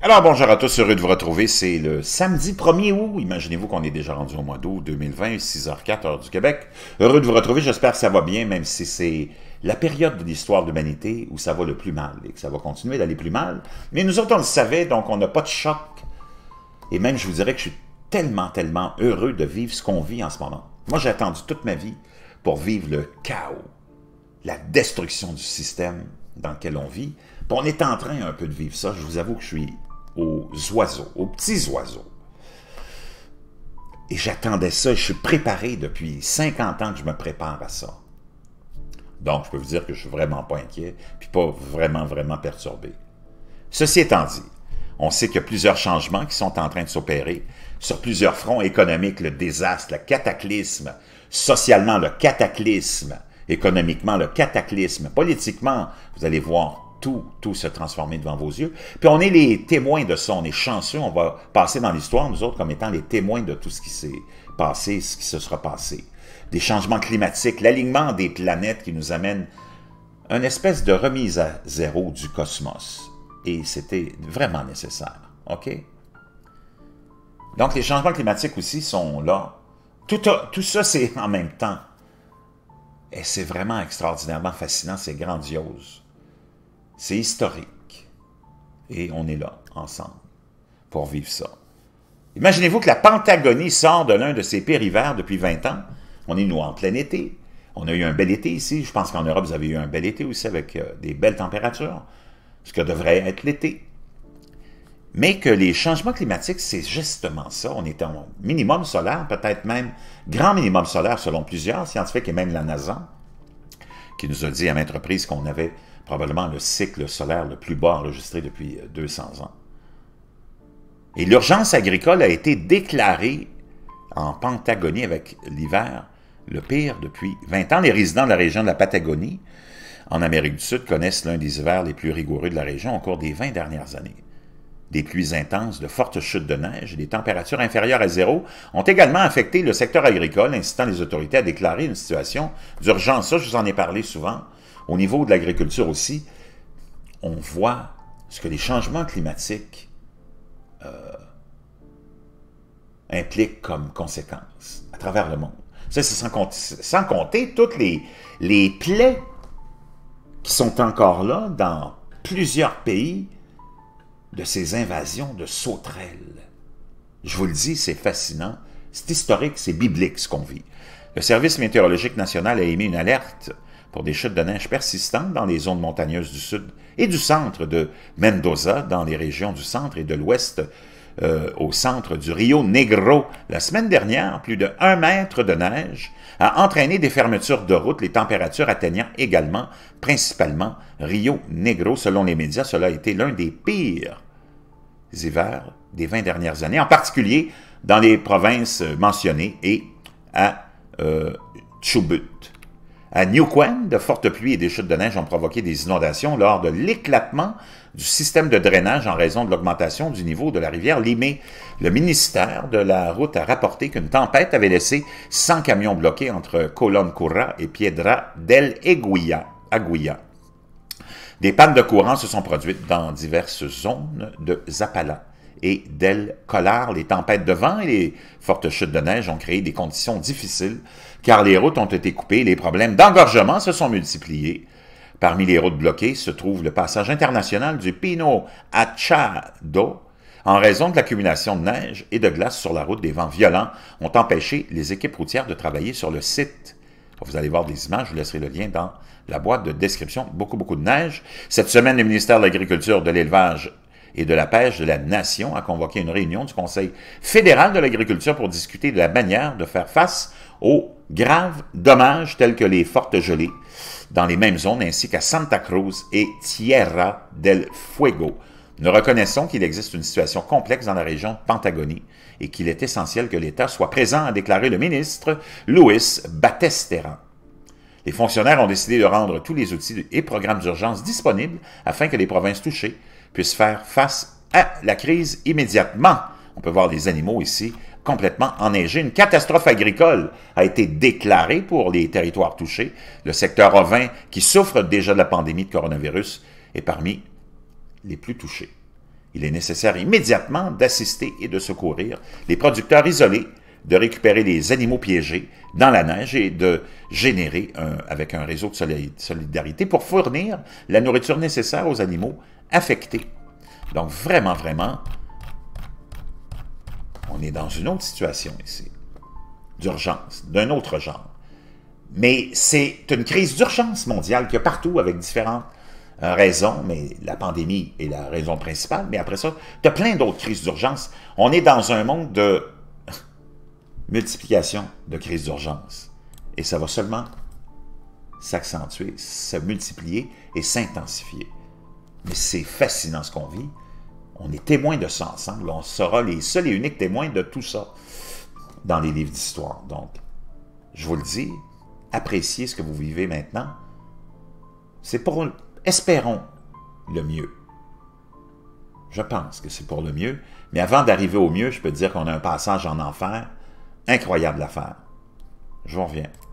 Alors bonjour à tous, heureux de vous retrouver, c'est le samedi 1er août, imaginez-vous qu'on est déjà rendu au mois d'août 2020, 6h04, heure du Québec. Heureux de vous retrouver, j'espère que ça va bien, même si c'est la période de l'histoire de l'humanité où ça va le plus mal et que ça va continuer d'aller plus mal. Mais nous autres on le savait, donc on n'a pas de choc. Et même je vous dirais que je suis tellement heureux de vivre ce qu'on vit en ce moment. Moi j'ai attendu toute ma vie pour vivre le chaos, la destruction du système dans lequel on vit. Puis on est en train un peu de vivre ça, je vous avoue que je suis aux oiseaux, aux petits oiseaux. Et j'attendais ça, et je suis préparé depuis 50 ans que je me prépare à ça. Donc, je peux vous dire que je suis vraiment pas inquiet, puis pas vraiment perturbé. Ceci étant dit, on sait qu'il y a plusieurs changements qui sont en train de s'opérer sur plusieurs fronts économiques, le désastre, le cataclysme, socialement le cataclysme, économiquement le cataclysme, politiquement, vous allez voir, tout se transformer devant vos yeux. Puis on est les témoins de ça, on est chanceux, on va passer dans l'histoire, nous autres, comme étant les témoins de tout ce qui s'est passé, ce qui se sera passé. Des changements climatiques, l'alignement des planètes qui nous amène une espèce de remise à zéro du cosmos. Et c'était vraiment nécessaire, OK? Donc les changements climatiques aussi sont là. Tout ça, c'est en même temps. Et c'est vraiment extraordinairement fascinant, c'est grandiose. C'est historique. Et on est là, ensemble, pour vivre ça. Imaginez-vous que la Pentagonie sort de l'un de ses pires hivers depuis 20 ans. On est, nous, en plein été. On a eu un bel été ici. Je pense qu'en Europe, vous avez eu un bel été aussi avec des belles températures, ce que devrait être l'été. Mais que les changements climatiques, c'est justement ça. On est en minimum solaire, peut-être même grand minimum solaire selon plusieurs scientifiques et même la NASA, qui nous a dit à maintes reprises qu'on avait probablement le cycle solaire le plus bas enregistré depuis 200 ans. Et l'urgence agricole a été déclarée en Pentagonie avec l'hiver le pire depuis 20 ans. Les résidents de la région de la Patagonie, en Amérique du Sud, connaissent l'un des hivers les plus rigoureux de la région au cours des 20 dernières années. Des pluies intenses, de fortes chutes de neige et des températures inférieures à zéro ont également affecté le secteur agricole, incitant les autorités à déclarer une situation d'urgence. Ça, je vous en ai parlé souvent. Au niveau de l'agriculture aussi, on voit ce que les changements climatiques impliquent comme conséquence à travers le monde. Ça, c'est sans compter toutes les plaies qui sont encore là dans plusieurs pays de ces invasions de sauterelles. Je vous le dis, c'est fascinant, c'est historique, c'est biblique ce qu'on vit. Le Service météorologique national a émis une alerte pour des chutes de neige persistantes dans les zones montagneuses du sud et du centre de Mendoza, dans les régions du centre et de l'ouest, au centre du Rio Negro. La semaine dernière, plus de 1 mètre de neige a entraîné des fermetures de routes, les températures atteignant également, principalement, Rio Negro. Selon les médias, cela a été l'un des pires hivers des 20 dernières années, en particulier dans les provinces mentionnées et à Chubut. À Neuquén, de fortes pluies et des chutes de neige ont provoqué des inondations lors de l'éclatement du système de drainage en raison de l'augmentation du niveau de la rivière Limay. Le ministère de la Route a rapporté qu'une tempête avait laissé 100 camions bloqués entre Colón Currá et Piedra del Aguila. Des pannes de courant se sont produites dans diverses zones de Zapala et d'El Collar. Les tempêtes de vent et les fortes chutes de neige ont créé des conditions difficiles car les routes ont été coupées et les problèmes d'engorgement se sont multipliés. Parmi les routes bloquées se trouve le passage international du Pino Achado. En raison de l'accumulation de neige et de glace sur la route, des vents violents ont empêché les équipes routières de travailler sur le site. Vous allez voir des images, je vous laisserai le lien dans la boîte de description. Beaucoup de neige. Cette semaine, le ministère de l'Agriculture, de l'Élevage et de la Pêche de la Nation a convoqué une réunion du Conseil fédéral de l'agriculture pour discuter de la manière de faire face aux graves dommages tels que les fortes gelées dans les mêmes zones ainsi qu'à Santa Cruz et Tierra del Fuego. Nous reconnaissons qu'il existe une situation complexe dans la région de Pentagonie et qu'il est essentiel que l'État soit présent, a déclaré le ministre Luis Batesteran. Les fonctionnaires ont décidé de rendre tous les outils et programmes d'urgence disponibles afin que les provinces touchées puissent faire face à la crise immédiatement. On peut voir les animaux ici complètement enneigés. Une catastrophe agricole a été déclarée pour les territoires touchés. Le secteur ovin, qui souffre déjà de la pandémie de coronavirus, est parmi les plus touchés. Il est nécessaire immédiatement d'assister et de secourir les producteurs isolés, de récupérer les animaux piégés dans la neige et de générer avec un réseau de solidarité pour fournir la nourriture nécessaire aux animaux affectés. Donc vraiment, vraiment, on est dans une autre situation ici, d'urgence, d'un autre genre. Mais c'est une crise d'urgence mondiale qu'il y a partout avec différentes raisons, mais la pandémie est la raison principale. Mais après ça, tu as plein d'autres crises d'urgence. On est dans un monde de multiplication de crises d'urgence. Et ça va seulement s'accentuer, se multiplier et s'intensifier. Mais c'est fascinant ce qu'on vit. On est témoins de ça ensemble. On sera les seuls et uniques témoins de tout ça dans les livres d'histoire. Donc, je vous le dis, appréciez ce que vous vivez maintenant. C'est pour, espérons, le mieux. Je pense que c'est pour le mieux. Mais avant d'arriver au mieux, je peux dire qu'on a un passage en enfer incroyable à faire. Je vous reviens.